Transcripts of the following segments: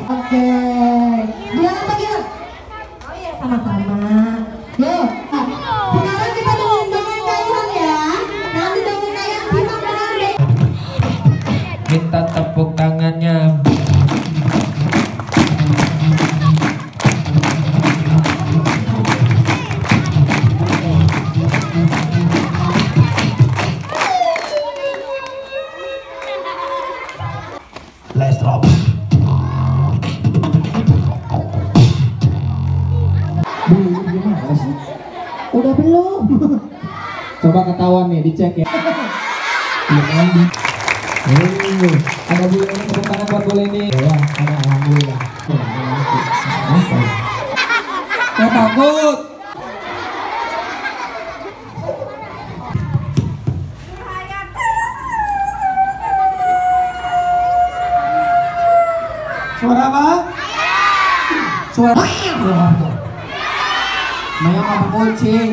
Oke. Dia apa dia? Oh iya sama-sama. Yuk. Sekarang kita dengerin dongeng Kayuhan ya. Nanti dongeng Kayuhan simak benar deh. Minta tepuk tangannya. Let's drop. Belum gimana sih? Udah belum? Coba ketahuan nih, dicek ya. Ada bule ini, tepuk tangan buat bule ini. Ya, ada alhamdulillah. Saya takut. Suara apa? Suara. Maya apa kucing?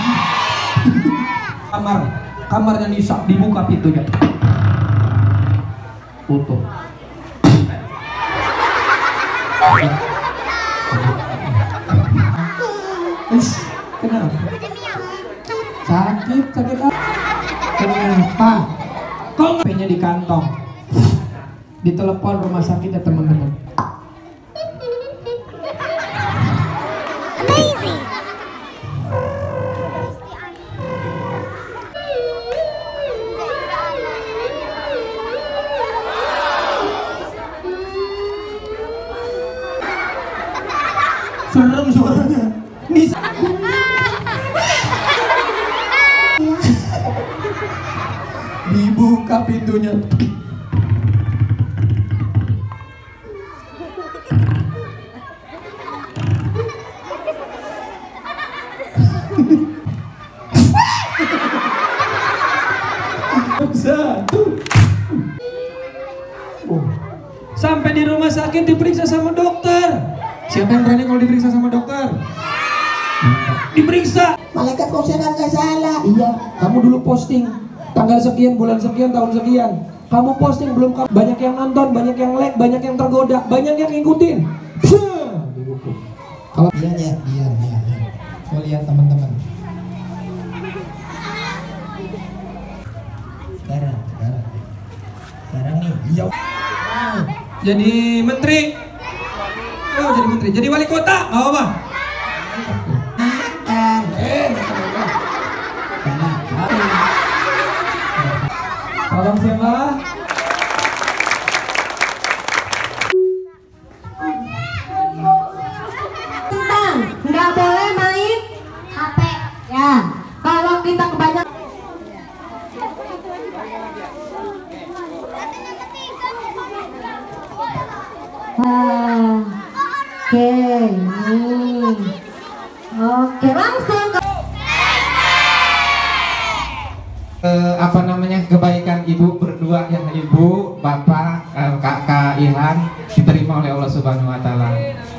Kamarnya Nisa dibuka pintunya. Tutup. Kenapa? Sakit apa? Kenapa? Kok HP-nya di kantong? Ditelepon rumah sakit ya teman-teman. Serem suaranya. Nisa. Dibuka pintunya. Sampai di rumah sakit diperiksa sama dokter. Siapa yang berani kalau diperiksa sama dokter? Diperiksa. Malaikat kok saya nggak salah. Iya, kamu dulu posting tanggal sekian, bulan sekian, tahun sekian. Kamu posting belum banyak yang nonton, banyak yang like, banyak yang tergoda, banyak yang ngikutin. Kalau Iya. mau lihat teman-teman. Sekarang nih. Iya. Jadi menteri. Oh, jadi menteri. Jadi wali kota, nggak apa-apa. Tolong siapa? Nggak boleh main HP ya. Kalau kita kebanyakan Oke, langsung ke apa namanya, kebaikan ibu berdua, yang ibu, bapak, kakak Ilham diterima oleh Allah Subhanahu Wa Taala.